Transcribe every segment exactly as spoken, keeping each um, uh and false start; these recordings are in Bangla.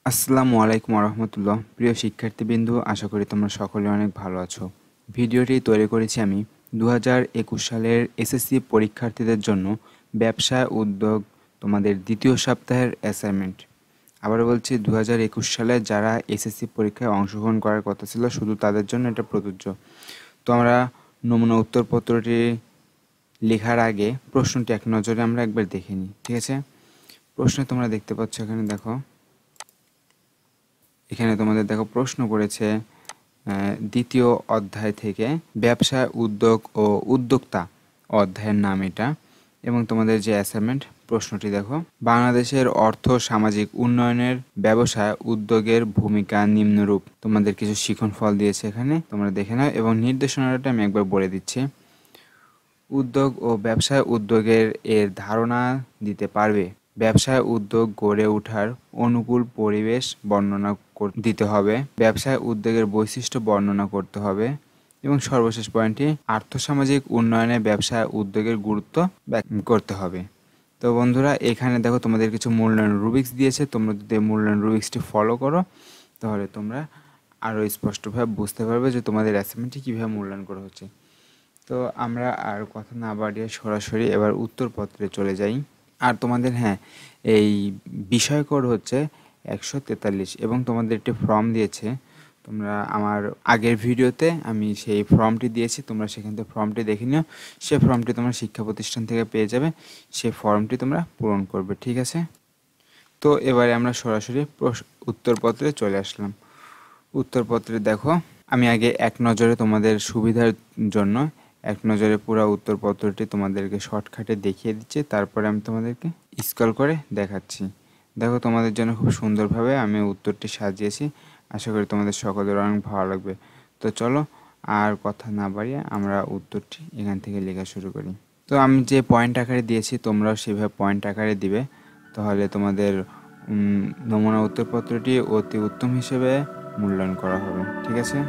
আসসালামু আলাইকুম রহমতুল্লাহ। প্রিয় শিক্ষার্থীবৃন্দ, আশা করি তোমরা সকলে অনেক ভালো আছো। ভিডিওটি তৈরি করেছি আমি দু হাজার একুশ সালের এসএসসি পরীক্ষার্থীদের জন্য ব্যবসা উদ্যোগ তোমাদের দ্বিতীয় সপ্তাহের অ্যাসাইনমেন্ট। আবার বলছি, দু হাজার একুশ সালে যারা এসএসসি পরীক্ষায় অংশগ্রহণ করার কথা ছিল শুধু তাদের জন্য এটা প্রযোজ্য। তো আমরা নমুনা উত্তরপত্রটি লেখার আগে প্রশ্নটি এক নজরে আমরা একবার দেখে নিই, ঠিক আছে? প্রশ্নে তোমরা দেখতে পাচ্ছ, এখানে দেখো, এখানে তোমাদের দেখো প্রশ্ন করেছে দ্বিতীয় অধ্যায় থেকে ব্যবসা উদ্যোগ ও উদ্যোক্তা অধ্যায়ের নাম এটা। এবং তোমাদের যে অ্যাসাইনমেন্ট প্রশ্নটি দেখো, বাংলাদেশের অর্থ সামাজিক উন্নয়নের ব্যবসায় উদ্যোগের ভূমিকা নিম্নরূপ। তোমাদের কিছু শিখন ফল দিয়েছে, এখানে তোমরা দেখে নাও এবং নির্দেশনাটা আমি একবার বলে দিচ্ছি। উদ্যোগ ও ব্যবসায় উদ্যোগের এর ধারণা দিতে পারবে। ব্যবসায় উদ্যোগ গড়ে ওঠার অনুকূল পরিবেশ বর্ণনা দিতে হবে। ব্যবসায় উদ্যোগের বৈশিষ্ট্য বর্ণনা করতে হবে এবং সর্বশেষ পয়েন্টটি আর্থসামাজিক উন্নয়নে ব্যবসায় উদ্যোগের গুরুত্ব ব্যাখ্যা করতে হবে। তো বন্ধুরা, এখানে দেখো তোমাদের কিছু মূল্যায়ন রুবিক্স দিয়েছে। তোমরা যদি মূল্যায়ন রুবিক্সটি ফলো করো তাহলে তোমরা আরও স্পষ্টভাবে বুঝতে পারবে যে তোমাদের অ্যাসাইনমেন্টটি কীভাবে মূল্যায়ন করা হচ্ছে। তো আমরা আর কথা না বাড়িয়ে সরাসরি এবার উত্তরপত্রে চলে যাই। আর তোমাদের হ্যাঁ, এই বিষয়কর হচ্ছে একশো তেতাল্লিশ এবং তোমাদের একটি ফর্ম দিয়েছে। তোমরা আমার আগের ভিডিওতে আমি সেই ফর্মটি দিয়েছি, তোমরা সেখান থেকে ফর্মটি দেখে নিও। সে ফর্মটি তোমরা শিক্ষা প্রতিষ্ঠান থেকে পেয়ে যাবে, সে ফর্মটি তোমরা পূরণ করবে, ঠিক আছে? তো এবারে আমরা সরাসরি উত্তরপত্রে চলে আসলাম। উত্তরপত্রে দেখো, আমি আগে এক নজরে তোমাদের সুবিধার জন্য এক নজরে পুরো উত্তরপত্রটি তোমাদেরকে শর্টকাটে দেখিয়ে দিচ্ছি, তারপরে আমি তোমাদেরকে স্ক্রল করে দেখাচ্ছি। দেখো, তোমাদের জন্য খুব সুন্দরভাবে আমি উত্তরটি সাজিয়েছি। আশা করি তোমাদের সকলের অনেক ভালো লাগবে। তো চলো আর কথা না বাড়িয়ে আমরা উত্তরটি এখান থেকে লেখা শুরু করি। তো আমি যে পয়েন্ট আকারে দিয়েছি তোমরাও সেভাবে পয়েন্ট আকারে দিবে, তাহলে তোমাদের নমুনা উত্তরপত্রটি অতি উত্তম হিসেবে মূল্যায়ন করা হবে, ঠিক আছে?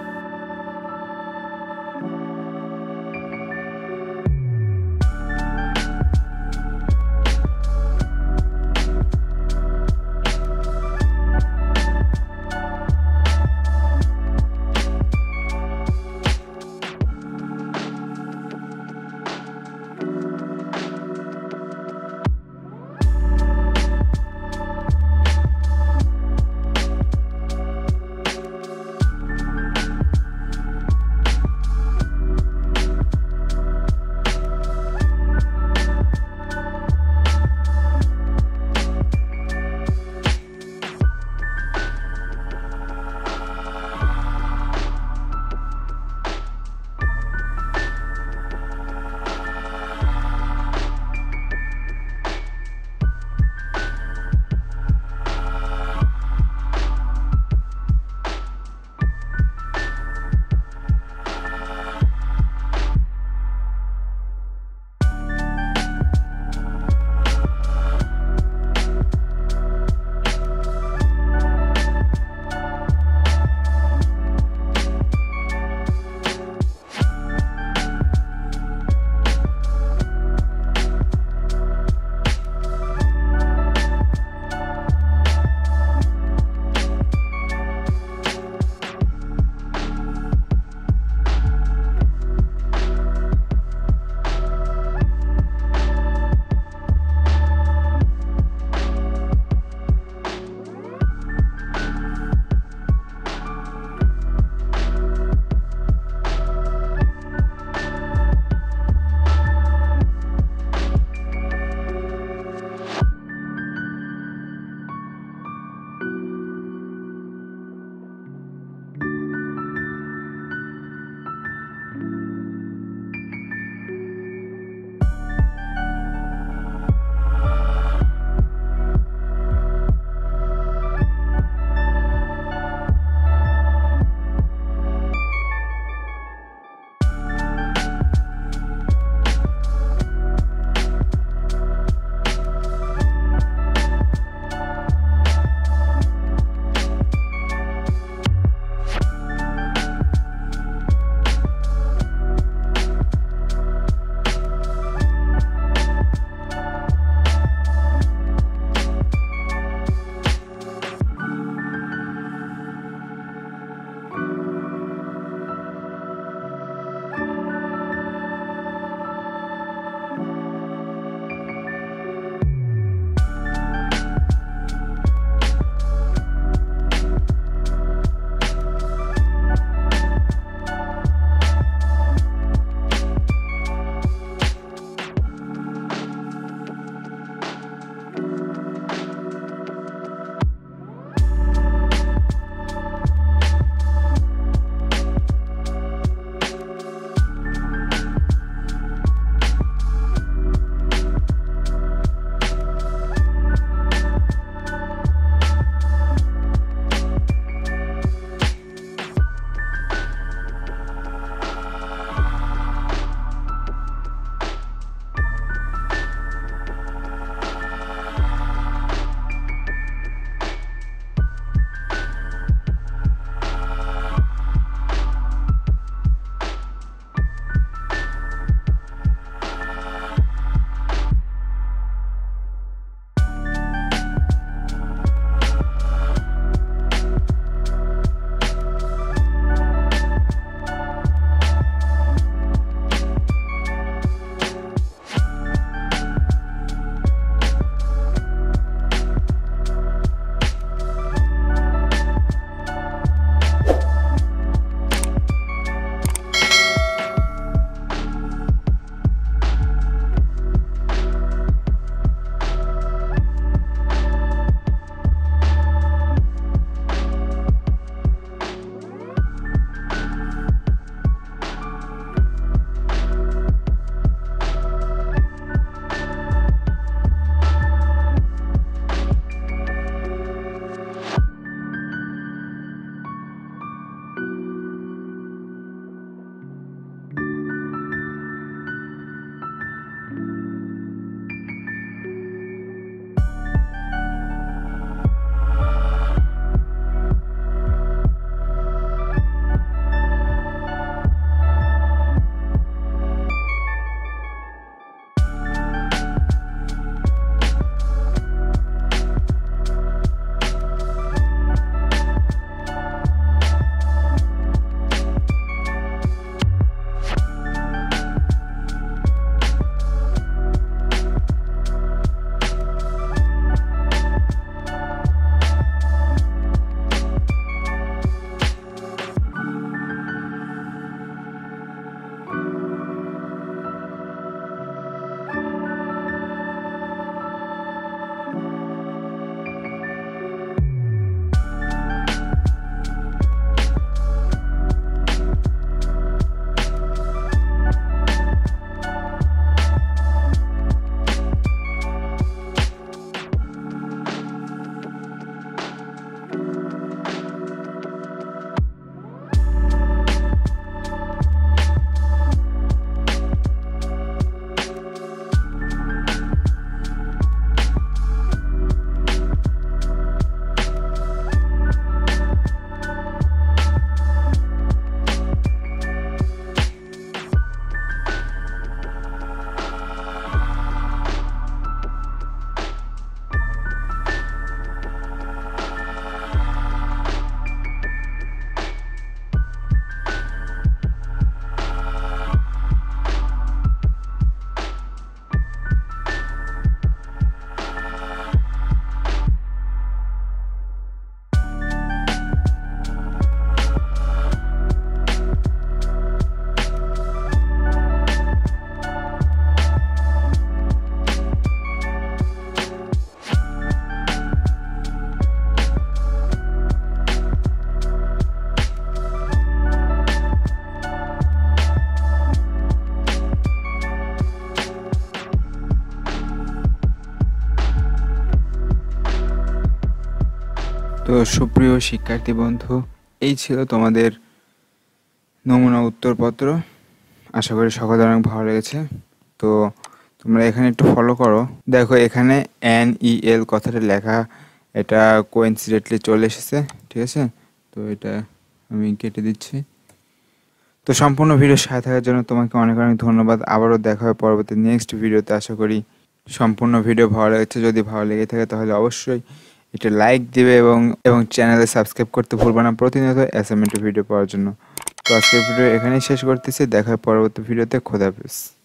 তো সুপ্রিয় শিক্ষার্থী বন্ধু, এই ছিল তোমাদের নমুনা উত্তরপত্র। আশা করি সকলের অনেক ভালো লেগেছে। তো তোমরা এখানে একটু ফলো করো। দেখো এখানে এন ই এল কথাটা লেখা, এটা কোইন্সিডেন্টলি চলে এসেছে, ঠিক আছে? তো এটা আমি কেটে দিচ্ছি। তো সম্পূর্ণ ভিডিও সাথে থাকার জন্য তোমাকে অনেক অনেক ধন্যবাদ। আবারও দেখা হবে পরবর্তী নেক্সট ভিডিওতে। আশা করি সম্পূর্ণ ভিডিও ভালো লেগেছে। যদি ভালো লেগে থাকে তাহলে অবশ্যই এটা লাইক দিবে এবং এবং চ্যানেলে সাবস্ক্রাইব করতে ভুলবে না প্রতিনিয়ত অ্যাসাইনমেন্টের ভিডিও পাওয়ার জন্য। তো আজকের ভিডিও এখানেই শেষ করতেছি। দেখা হবে পরবর্তী ভিডিওতে। খোদা হাফেজ।